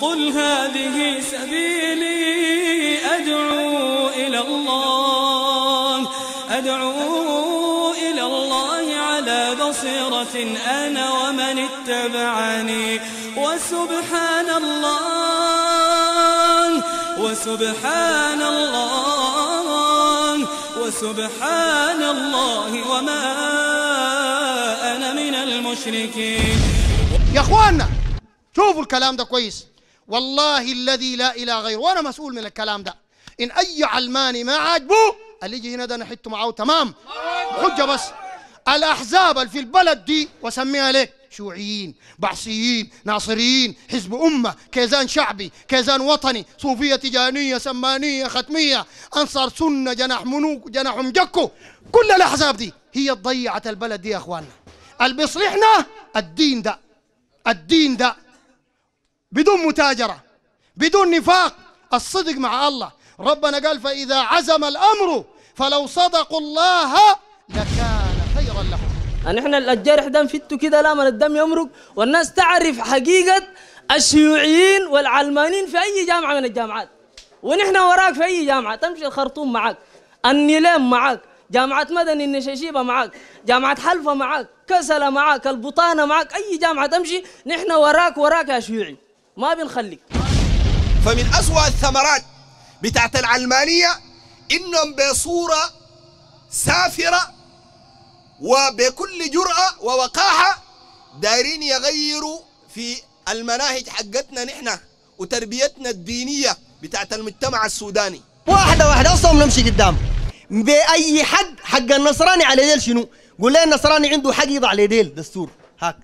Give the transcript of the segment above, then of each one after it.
قل هذه سبيلي أدعو إلى الله على بصيرة أنا ومن اتبعني وسبحان الله وما أنا من المشركين. يا اخواننا شوفوا الكلام ده كويس، والله الذي لا اله غيره، وانا مسؤول من الكلام ده. ان اي علماني ما عاجبه اللي يجي هنا ده نحته معاه تمام حجه. بس الاحزاب اللي في البلد دي وسميها لك شيوعيين، بعثيين، ناصريين، حزب امه، كيزان شعبي، كيزان وطني، صوفيه تجانيه، سمانيه، ختميه، انصار سنه، جناح منوك، جناح مجكو، كل الاحزاب دي هي ضيعت البلد دي يا اخواننا. اللي بيصلحنا الدين ده بدون متاجره، بدون نفاق، الصدق مع الله. ربنا قال فاذا عزم الامر فلو صدقوا الله لكان خيرا لهم. يعني احنا الجرح ده نفته كده لما الدم يمرق والناس تعرف حقيقة الشيوعيين والعلمانيين في أي جامعة من الجامعات، ونحن وراك في أي جامعة. تمشي الخرطوم معاك، النيلام معاك، جامعة مدني النشاشيبة معاك، جامعة حلفة معاك، كسلة معاك، البطانة معاك، أي جامعة تمشي نحن وراك يا شيوعي، ما بنخليك. فمن أسوأ الثمرات بتاعت العلمانية إنهم بصورة سافرة وبكل جرأة ووقاحة دايرين يغيروا في المناهج حقتنا نحن وتربيتنا الدينية بتاعت المجتمع السوداني. واحدة أصلا نمشي قدام بأي حق النصراني على ديل شنو؟ قول لي النصراني عنده حق يضع على ديل دستور هاك.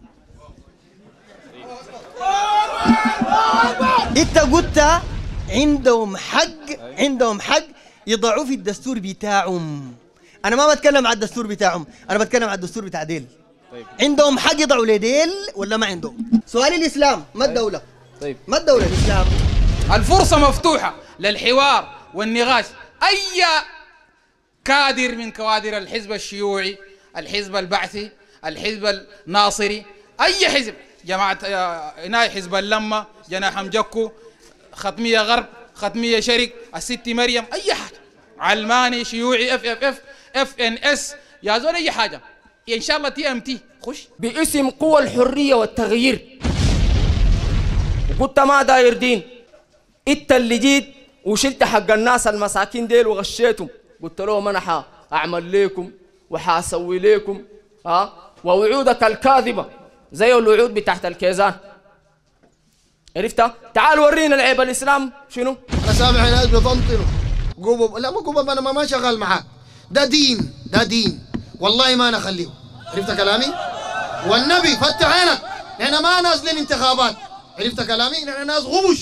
أنت قلت عندهم حق يضعوا في الدستور بتاعهم. أنا ما بتكلم على الدستور بتاعهم، أنا بتكلم على الدستور بتاع ديل. طيب. عندهم حق يضعوا لديل ولا ما عندهم؟ سؤال الإسلام ما الدولة؟ طيب. ما الدولة الإسلام؟ الفرصة مفتوحة للحوار والنقاش. أي كادر من كوادر الحزب الشيوعي، الحزب البعثي، الحزب الناصري، أي حزب، جماعة هنا حزب اللمة، جناح مجكو، ختمية غرب، ختمية شرق، الست مريم، أي حاجة، علماني، شيوعي، FNS، يا زول أي حاجة، إن شاء الله TMT خش باسم قوى الحرية والتغيير. وقلت ما داير دين، انت اللي جيت وشلت حق الناس المساكين ديل وغشيتهم، قلت لهم انا حاعمل لكم وحاسوي لكم ووعودك الكاذبة زي الوعود بتاعت الكيزان. عرفتها؟ تعال ورينا العيب الإسلام شنو؟ أنا سامع ناس بيطنطنوا قوبب، لا ما قوبب، أنا ما شغال معاك، ده دين والله ما نخليه. عرفت كلامي؟ والنبي فتح عينك، نحن ما نازلين انتخابات. عرفت كلامي؟ نحن ناس غبش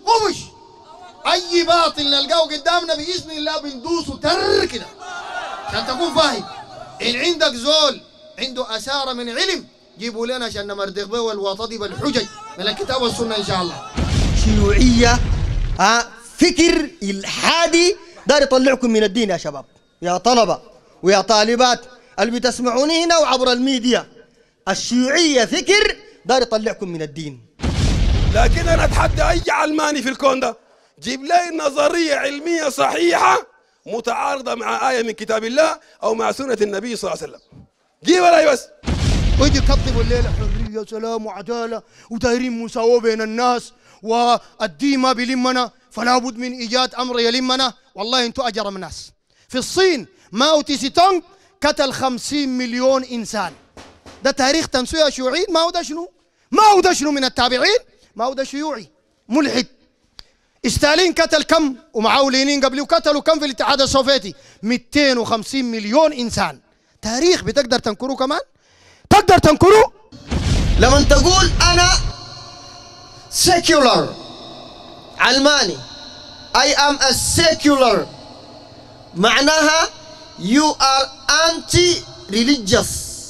أي باطل نلقاه قدامنا بإذن الله بندوسه تر كده عشان تكون فاهم. إن عندك زول عنده أسارة من علم جيبوا لنا عشان نمردغ به والوطدي بالحجج من الكتاب والسنة إن شاء الله. شيوعية فكر إلحادي دار يطلعكم من الدين يا شباب، يا طلبة ويا طالبات اللي بتسمعوني هنا وعبر الميديا. الشيوعية فكر دار يطلعكم من الدين. لكن أنا أتحدى أي علماني في الكون ده جيب لي نظرية علمية صحيحة متعارضة مع آية من كتاب الله أو مع سنة النبي صلى الله عليه وسلم، جيب لي بس. ويجي يكذبوا الليلة حرية وسلام وعدالة ودايرين مساواة بين الناس والدين ما بيلمنا، فلا بد من إيجاد أمر يلمنا. والله أنتوا أجرم ناس. في الصين ماو تسي تونغ قتل 50 مليون إنسان. ده تاريخ تنسوية شيوعيين. ما هو ده شنو من التابعين؟ ما هو ده شيوعي ملحد. ستالين قتل كم ومعاه لينين قبله قتلوا كم في الاتحاد السوفيتي؟ 250 مليون إنسان. تاريخ بتقدر تنكروه كمان؟ تقدر تنكروه؟ لما تقول أنا secular علماني I am a secular معناها you are anti-religious،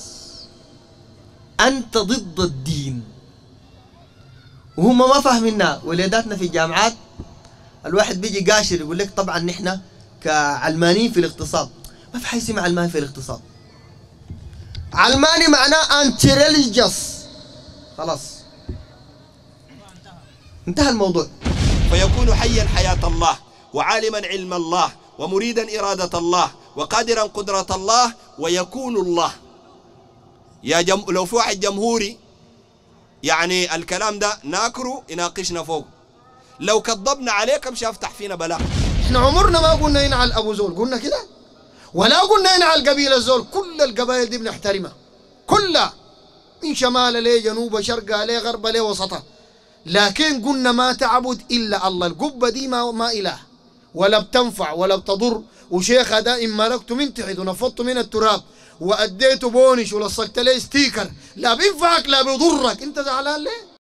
أنت ضد الدين. وهم ما فاهميننا. ولاداتنا في الجامعات الواحد بيجي قاشر يقول لك طبعا نحن كعلمانيين في الاقتصاد. ما في حاجة اسمها علماني في الاقتصاد. علماني معناه انتي ريليجيوس. خلاص انتهى الموضوع. فيكون حيا حياة الله، وعالما علم الله، ومريدا إرادة الله، وقادرا قدرة الله، ويكون الله. لو في واحد جمهوري يعني الكلام ده ناكره يناقشنا فوق، لو كذبنا عليه كمش افتح فينا بلاء. احنا عمرنا ما قلنا هنا على الابو زول، قلنا كده؟ ولا قلنا هنا على القبيله الزول. كل القبائل دي بنحترمها كلها، من شمال ليه جنوب شرق ليه غرب ليه وسطها، لكن قلنا ما تعبد الا الله. القبه دي ما اله، ولا بتنفع ولا بتضر. وشيخها ده إن ملكته من تحت ونفضته من التراب وأديته بونش ولصقت له ستيكر، لا بينفعك لا بيضرك. انت زعلان ليه؟